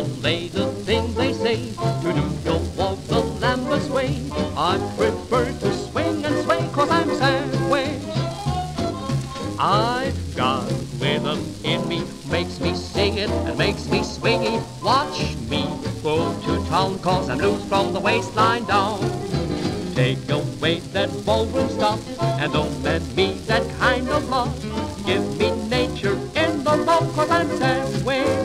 little thing they say, to do your walk the Lambeth way. I prefer to swing and sway, 'cause I'm sandwich. I've got rhythm in me, makes me sing it and makes me swingy. Watch me go to town, 'cause I'm loose from the waistline down. Take away that ballroom stuff and don't let me that kind of love. Give me nature in the love, 'cause I'm sandwich.